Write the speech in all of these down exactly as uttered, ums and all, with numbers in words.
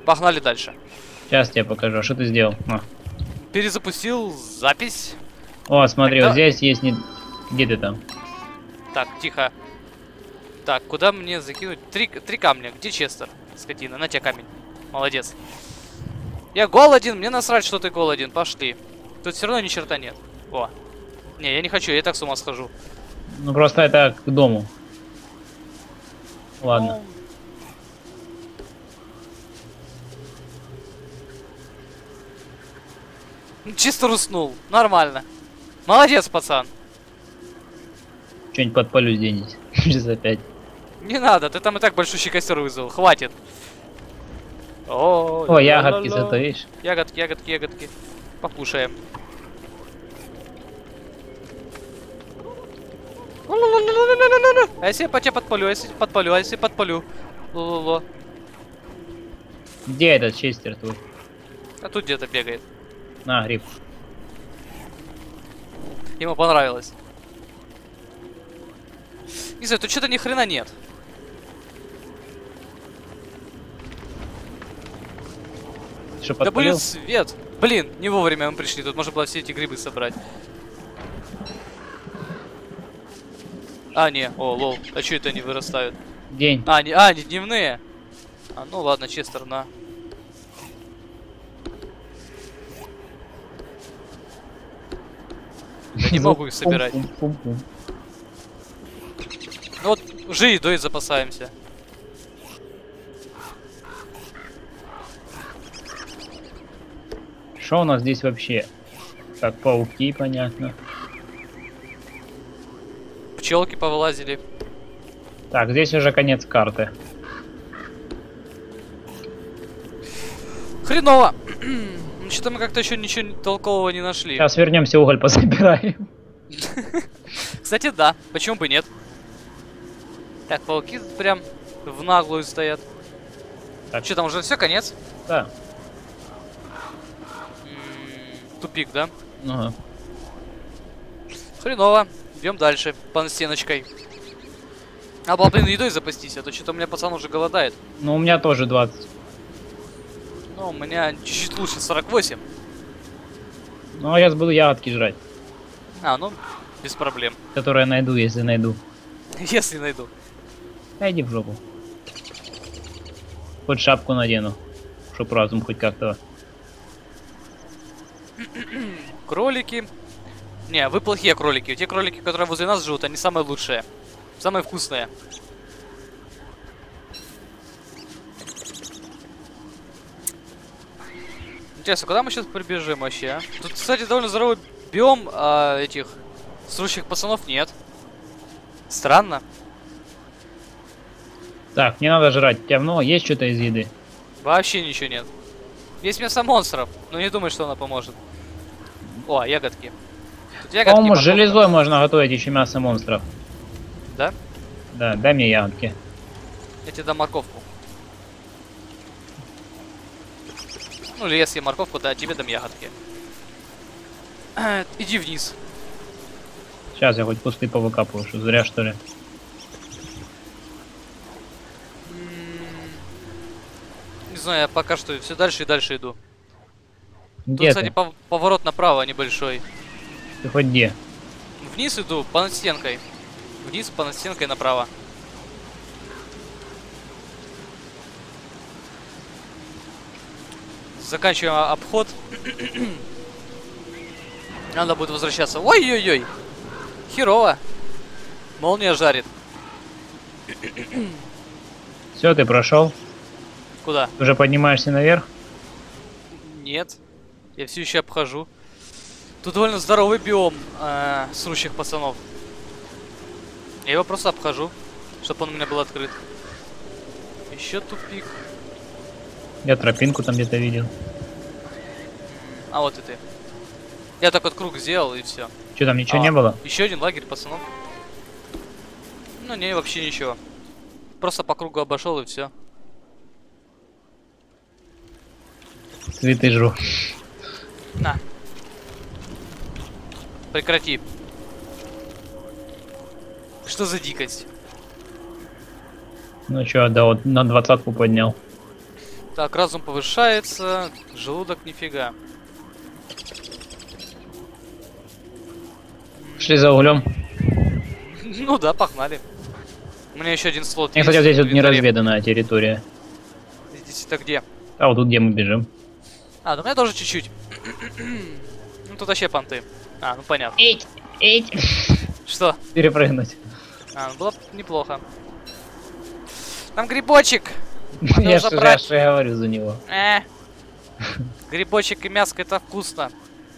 Погнали дальше. Сейчас тебе покажу. Что ты сделал? А. Перезапустил запись. О, смотри, Тогда... вот здесь есть не... Где ты там? Так, тихо. Так, куда мне закинуть? Три, три камня. Где Честер? Скотина. На тебе камень. Молодец. Я голоден. Мне насрать, что ты голоден. Пошли. Тут все равно ни черта нет. О. Не, я не хочу. Я и так с ума схожу. Ну просто это к дому. Ладно. Ну... Честер уснул. Нормально. Молодец, пацан. Что-нибудь подпалю здесь. Часа пять. Не надо, ты там и так большущий костер вызвал. Хватит. О, О, ягодки зато, видишь? Ягодки, ягодки, ягодки. Покушаем. А если я по тебе подпалю, а если подпалю, а если подпалю? Ло-ло-ло. Где этот Честер твой? А тут где-то бегает. На, гриб. Ему понравилось. Не знаю, тут что-то ни хрена нет. Что, да подпалил? блин, свет. Блин, не вовремя мы пришли. Тут можно было все эти грибы собрать. А, не, о, лол. А что это они вырастают? День. А, не, а, не дневные. А, ну ладно, Честер, на. Я не могу их собирать. Пум, пум, пум, пум. Ну вот, уже едой запасаемся. Что у нас здесь вообще? Так, пауки, понятно. Пчелки повылазили. Так, здесь уже конец карты. Хреново. Что-то мы как-то еще ничего толкового не нашли. Сейчас вернемся, уголь пособираем. Кстати, да. Почему бы нет? Так, пауки прям в наглую стоят. Так. Что там, уже все, конец? Да. М-м, тупик, да? Ага. Хреново. Идем дальше, по стеночкой. А, было, блин, едой запастись, а то что-то у меня пацан уже голодает. Ну, у меня тоже двадцать. Ну, у меня чуть-чуть лучше, сорок восемь. Ну, а я буду ягодки жрать. А, ну, без проблем. Которые я найду, если найду. Если найду. Да иди в жопу. Хоть шапку надену, чтоб разум хоть как-то. Кролики. Не, вы плохие кролики. Те кролики, которые возле нас живут, они самые лучшие. Самые вкусные. Интересно, куда мы сейчас прибежим вообще, а? Тут, кстати, довольно здоровый биом, а этих срущих пацанов нет. Странно. Так, не надо жрать. У тебя много есть что-то из еды? Вообще ничего нет. Есть мясо монстров, но не думаю, что она поможет. О, ягодки. По-моему, с железой можно готовить еще мясо монстров. Да? Да, дай мне ягодки. Я тебе дам морковку. Ну, или если морковку, да, тебе дам ягодки. Иди вниз. Сейчас я хоть кусты повыкапываю, что зря что ли. Не знаю, я пока что все дальше и дальше иду. Где Тут, кстати, ты? поворот направо небольшой. Ты хоть где? Вниз иду, по над стенкой. Вниз, по над стенкой направо. Заканчиваем обход. Надо будет возвращаться. Ой-ой-ой. Херово. Молния жарит. Все, ты прошел? Куда? Уже поднимаешься наверх? Нет. Я все еще обхожу. Тут довольно здоровый биом э, срущих пацанов. Я его просто обхожу, чтобы он у меня был открыт. Еще тупик. Я тропинку там где-то видел. А вот и ты. Я так вот круг сделал и все. Что там, ничего а, не было? Еще один лагерь пацанов. Ну не, вообще ничего. Просто по кругу обошел и все. Цветы жру. На. Прекрати. Что за дикость? Ну что, да, вот на двадцатку поднял. Так, разум повышается, желудок нифига. Шли за углем. Ну да, погнали. У меня еще один слот. Я, кстати, вот здесь вот неразведанная территория. Здесь это где? А вот тут где мы бежим. А, ну у меня тоже чуть-чуть. Ну тут вообще понты. А, ну понятно. Эть, эть. Что? Перепрыгнуть. А, ну было б неплохо. Там грибочек! Я же я же говорю за него. Э. Грибочек и мяско это вкусно.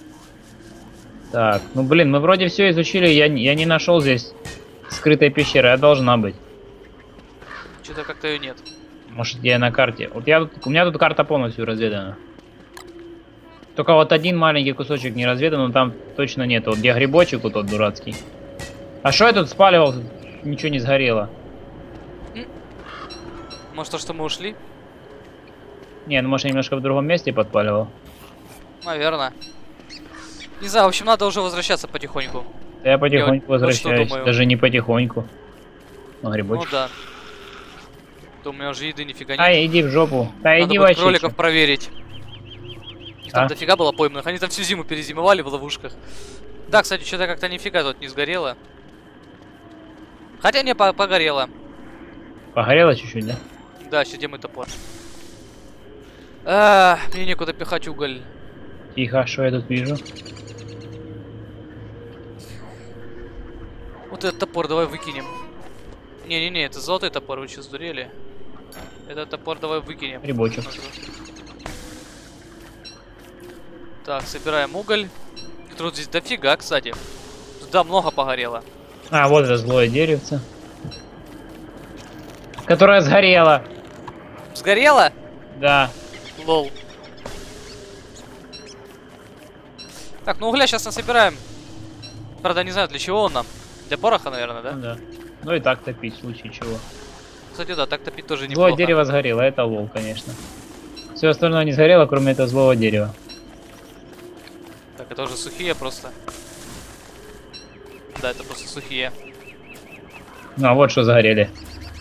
Так, ну блин, мы вроде все изучили, я, я не нашел здесь скрытой пещеры, а должна быть. Что-то как-то ее нет. Может я на карте. Вот я тут, у меня тут карта полностью разведана. Только вот один маленький кусочек не разведан, но там точно нет. Вот где грибочек вот тот дурацкий. А что я тут спаливал? Ничего не сгорело. Может то, что мы ушли? Не, ну может я немножко в другом месте подпаливал. Наверное. Не знаю, в общем, надо уже возвращаться потихоньку. Да я потихоньку вот возвращаюсь, думаю. даже не потихоньку. Ну, грибочек. Ну да. То у меня уже еды нифига нет. Ай, иди в жопу. Да Надо иди будет вообще. кроликов проверить. Их там А? дофига было пойманных. Они там всю зиму перезимовали в ловушках. Да, кстати, что-то как-то нифига тут не сгорело. Хотя не по погорело. Погорело чуть-чуть, да? Да, еще где мой топор. А, мне некуда пихать уголь. Тихо, что я тут вижу? Вот этот топор давай выкинем. Не-не-не, это золотой топор, вы что, сдурели? Этот топор давай выкинем. Грибочек. Так, собираем уголь. Тут здесь дофига, кстати. Туда много погорело. А, вот это злое деревце. Которое сгорело. Сгорело? Да. Лол. Так, ну угля сейчас насобираем. Правда, не знаю, для чего он нам. Для пороха, наверное, да? Ну, да. Ну и так топить, в случае чего. Кстати, да, так топить тоже неплохо. Злое дерево сгорело, это лол, конечно. Все остальное не сгорело, кроме этого злого дерева. Так, это уже сухие просто. Да, это просто сухие. Ну а вот что сгорели.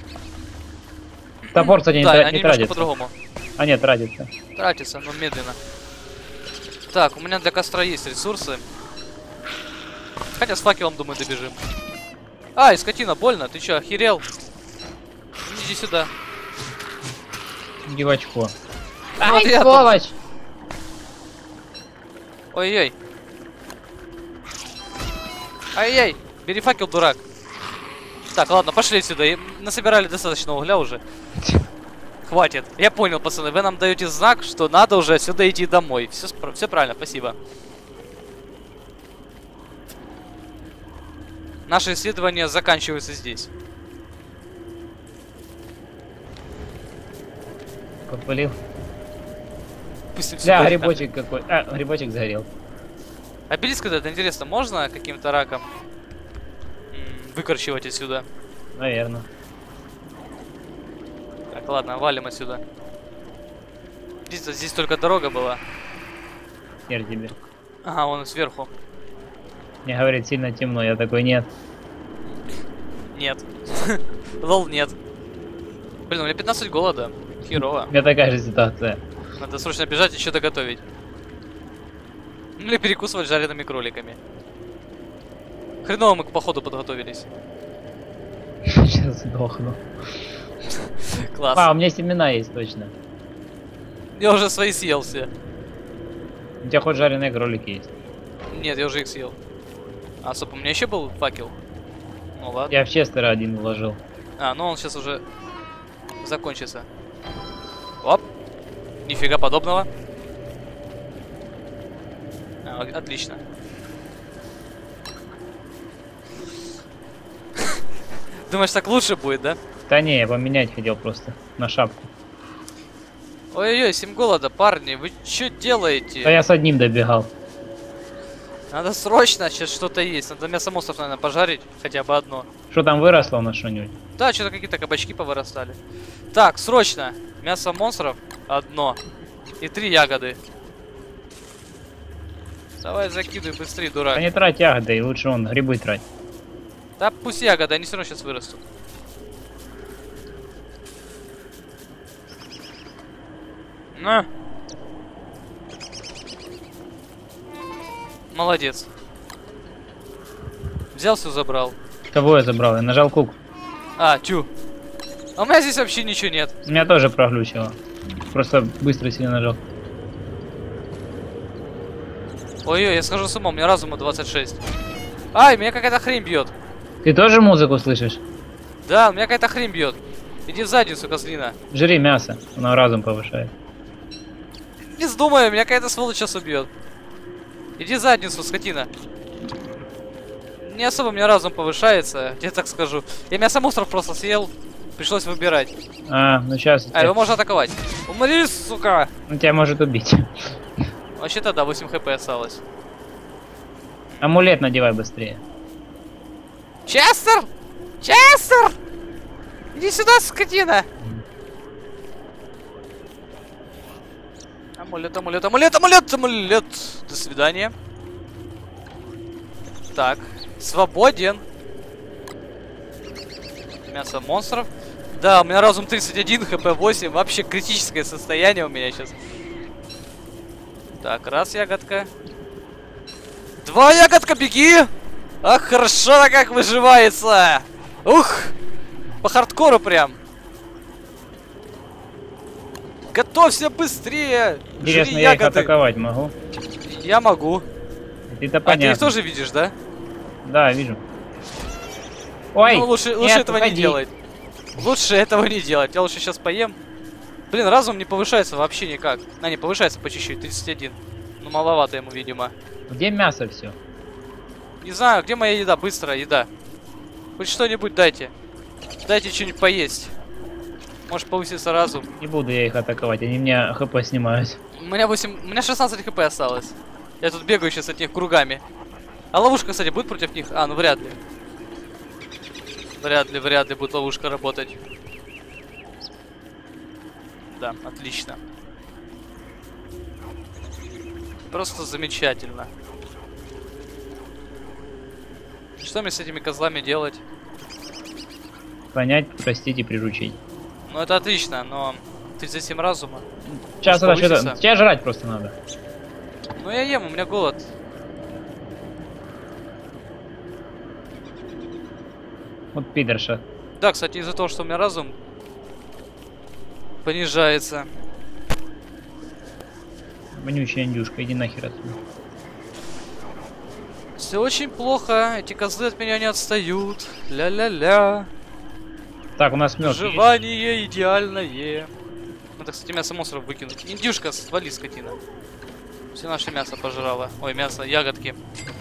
Топор, кстати, не, да, тра они не немножко тратится. по-другому. А нет, тратится. Тратится, но медленно. Так, у меня для костра есть ресурсы. Хотя с факелом, думаю, добежим. Ай, скотина, больно. Ты чё, охерел? Иди сюда. Девочко. А, вот Ай, я сволочь! Ой-ой. Ай-яй. Бери факел, дурак. Так, ладно, пошли сюда. Насобирали достаточно угля уже. Хватит. Я понял, пацаны. Вы нам даете знак, что надо уже отсюда идти домой. Все, все правильно, спасибо. Наши исследования заканчиваются здесь. Подпалил. Пусть им всё Да, горит, грибочек какой. А, грибочек сгорел. А обелиск это интересно, можно каким-то раком м, выкорчевать отсюда? Наверное. Так, ладно, валим отсюда. Здесь, здесь только дорога была. Хер тебе. Ага, вон сверху. Мне говорит, сильно темно, я такой, нет. Нет. Лол, нет. Блин, у меня пятнадцать голода. Херово. У меня такая же ситуация. Надо срочно бежать и что-то готовить. Ну или перекусывать жареными кроликами. Хреново мы к походу подготовились. Сейчас сдохну. Класс. А, у меня семена есть точно. Я уже свои съел все. У тебя хоть жареные кролики есть? Нет, я уже их съел. А, стоп, у меня еще был факел. Ну ладно. Я в Честера один вложил. А, ну он сейчас уже закончится. Оп. Нифига подобного. А, отлично. Думаешь, так лучше будет, да? Да не, я поменять хотел просто на шапку. Ой-ой-ой, семь голода, парни, вы что делаете? Да я с одним добегал. Надо срочно, сейчас что-то есть. Надо мясо монстров, наверное, пожарить, хотя бы одно. Что там выросло у нас что-нибудь? Да, что-то какие-то кабачки повырастали. Так, срочно. Мясо монстров одно. И три ягоды. Давай закидывай быстрее, дурак. Да не трать ягоды, и лучше он грибы трать. Да пусть ягоды, они все равно сейчас вырастут. На. Молодец. Взял, все забрал. Кого я забрал? Я нажал кук. А, тю. А у меня здесь вообще ничего нет. Меня тоже проглючило. Просто быстро сильно нажал. Ой-ой, я схожу с ума, у меня разума двадцать шесть. Ай, меня какая-то хрень бьет. Ты тоже музыку слышишь? Да, у меня какая-то хрень бьет. Иди в задницу, козлина. Жри мясо, оно разум повышает. Не вздумай, меня какая-то сволочь сейчас убьет. Иди в задницу, скотина. Не особо у меня разум повышается, я так скажу. Я мясо мусоров просто съел, пришлось выбирать. А, ну сейчас. А, его можно атаковать. Умри, сука! Он тебя может убить. Вообще-то да, восемь хп осталось. Амулет надевай быстрее. Честер! Честер! Иди сюда, скотина! Амулет, амулет, амулет, амулет, амулет! До свидания. Так, свободен. Мясо монстров. Да, у меня разум тридцать один, хп восемь. Вообще критическое состояние у меня сейчас. Так, раз ягодка. Два ягодка, беги! Ах, хорошо как выживается! Ух! По хардкору прям. Готовься быстрее! Интересно, Жри я их ягоды. атаковать могу? Я могу. Это А понятно. ты их тоже видишь, да? Да, вижу. Ой! Ну, лучше, лучше нет, этого уходи. не делать. Лучше этого не делать. Я лучше сейчас поем. Блин, разум не повышается вообще никак. А, не повышается по чуть-чуть, тридцать один. Ну, маловато ему, видимо. Где мясо все? Не знаю, где моя еда? Быстрая еда. Хоть что-нибудь дайте. Дайте что-нибудь поесть. Может повыситься разум. Не буду я их атаковать, они мне хп снимают. У меня восемь... У меня шестнадцать хп осталось. Я тут бегаю сейчас от них кругами. А ловушка, кстати, будет против них? А, ну вряд ли. Вряд ли, вряд ли будет ловушка работать. Да, отлично. Просто замечательно. Что мне с этими козлами делать? Понять, простить и приручить. Ну это отлично, но тридцать семь разума. Сейчас Может, это что-то. повысится? Тебя жрать просто надо. Ну я ем, у меня голод. Вот пидорша. Да, кстати, из-за того, что у меня разум понижается. Вонючая индюшка, иди нахер отсюда. Все очень плохо, эти козлы от меня не отстают. Ля-ля-ля. Так, у нас мед. Выживание идеальное. Надо, кстати, мясо монстров выкинуть. Индюшка, свали, скотина. Все наше мясо пожрала. Ой, мясо, ягодки.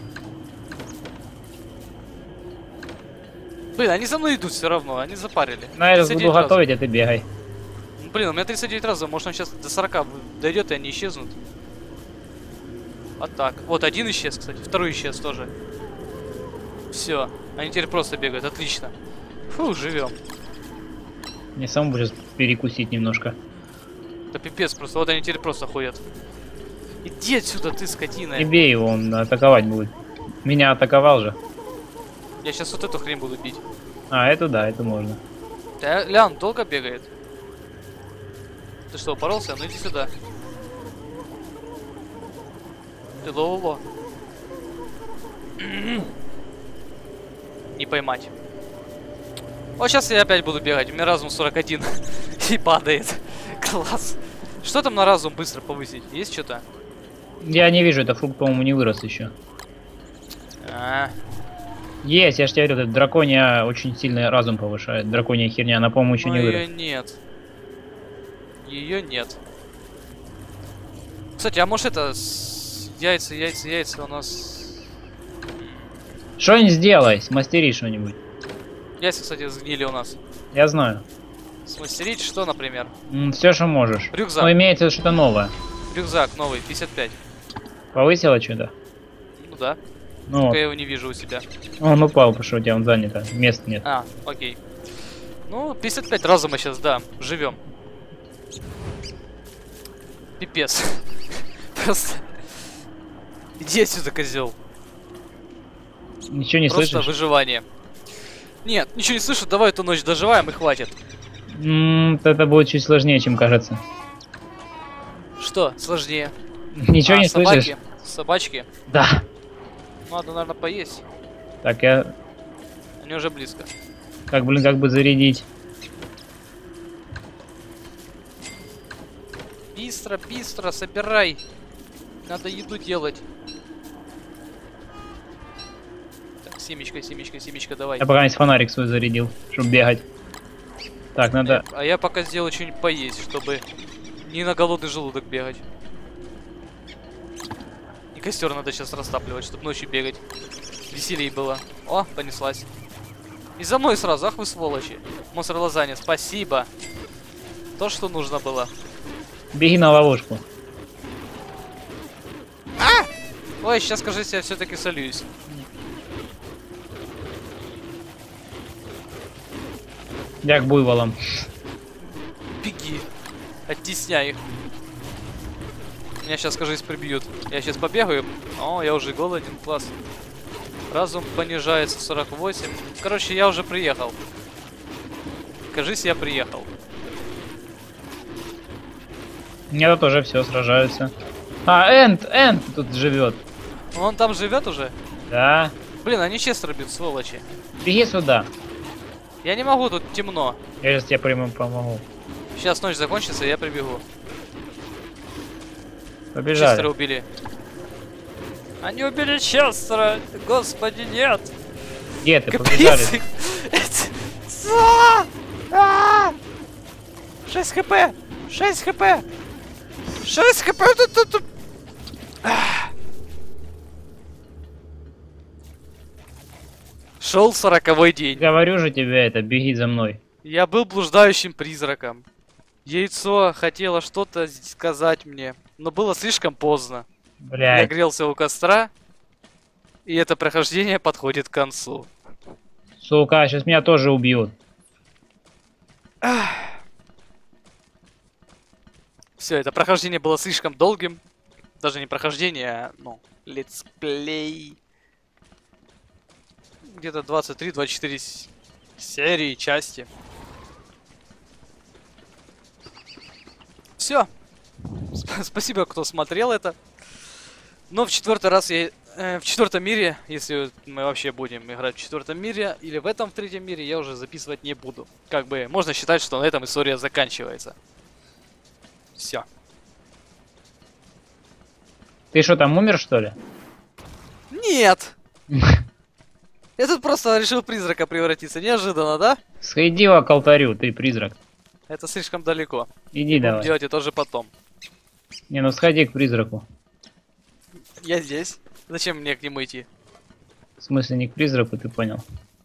Блин, они за мной идут все равно, они запарили. На это тридцать буду девять готовить, а ты бегай. разом. Блин, у меня тридцать девять разов, может он сейчас до сорока дойдет и они исчезнут. А так, вот один исчез, кстати, второй исчез тоже. Все, они теперь просто бегают, отлично. Фу, живем. Мне самому будет перекусить немножко. Да пипец, просто вот они теперь просто ходят. Иди отсюда, ты скотина. Не бей его, он атаковать будет. Меня атаковал же. Я сейчас вот эту хрень буду бить. А, это да, это можно. Да, Лян долго бегает. Ты что, упоролся? Ну иди сюда. Ты лоло. Не поймать. Вот сейчас я опять буду бегать. У меня разум сорок один. И падает. Класс. Что там на разум быстро повысить? Есть что-то? Я не вижу, это фрукт, по-моему, не вырос еще. А, Есть, я же тебе говорю, это дракония очень сильный разум повышает. Дракония херня, она, по-моему, еще не ее вырос. нет. Ее нет. Кстати, а может это с... яйца, яйца, яйца у нас... Что-нибудь сделай, смастери что-нибудь. Яйца, кстати, сгнили у нас. Я знаю. Смастерить что, например? Все, что можешь. Рюкзак. Но имеется что-то новое. Рюкзак новый, пятьдесят пять. Повысило что-то? Ну да. Ну, Только вот. я его не вижу у себя. Он упал, потому что у тебя он занято. Места нет. А, окей. Ну, пятьдесят пять разума сейчас, да. Живем. Пипец. Просто. Иди отсюда, козел. Ничего не Просто слышишь? выживание. Нет, ничего не слышу, давай эту ночь доживаем и хватит. М-м, это будет чуть сложнее, чем кажется. Что сложнее? Ничего А, не собаки? слышишь? Собачки? Да. Надо, наверное, поесть. Так, я... Они уже близко. Как, блин, как бы зарядить? Быстро, быстро, собирай. Надо еду делать. Так, семечка, семечка, семечка, давай. Я пока есть фонарик свой зарядил, чтобы бегать. Так, надо... А я пока сделаю что-нибудь поесть, чтобы не на голодный желудок бегать. И костер надо сейчас растапливать, чтобы ночью бегать. Веселей было. О, понеслась. И за мной сразу, ах вы сволочи. Монстр лазанья, спасибо. То, что нужно было. Беги на ловушку. А! Ой, сейчас, кажется, я все-таки солюсь. Я к буйволам. Беги. Оттесняй их. Меня сейчас, кажется, прибьют. Я сейчас побегаю. О, я уже голоден, класс. Разум понижается сорок восемь. Короче, я уже приехал. Кажись, я приехал. Нет, тоже все сражаются. А, Энд, Энд тут живет. Он там живет уже? Да. Блин, они Честера бьют, сволочи. Беги сюда. Я не могу, тут темно. Я сейчас тебе прямо помогу. Сейчас ночь закончится, и я прибегу. Побежали. Честера убили. Они убили Честера! Господи, нет! Где ты? Капец! Побежали. А! А! шесть хп! шесть хп! шесть хп! Тут, тут, тут. Шел сороковой день. Говорю же тебе это, беги за мной. Я был блуждающим призраком. Яйцо хотело что-то сказать мне, но было слишком поздно. Я Блядь. грелся у костра, и это прохождение подходит к концу. Сука, сейчас меня тоже убьют. Все, это прохождение было слишком долгим. Даже не прохождение, а, ну, летсплей. Где-то двадцать три двадцать четыре серии, части. Все. Спасибо, кто смотрел это. Но в четвертый раз я... Э, в четвертом мире, если мы вообще будем играть в четвертом мире, или в этом в третьем мире, я уже записывать не буду. Как бы, можно считать, что на этом история заканчивается. Все. Ты что, там умер, что ли? Нет! Я тут просто решил в призрака превратиться. Неожиданно, да? Сходи к алтарю, ты призрак. Это слишком далеко. Иди Будем давай. делать это уже потом. Не, ну сходи к призраку. Я здесь. Зачем мне к нему идти? В смысле, не к призраку, ты понял?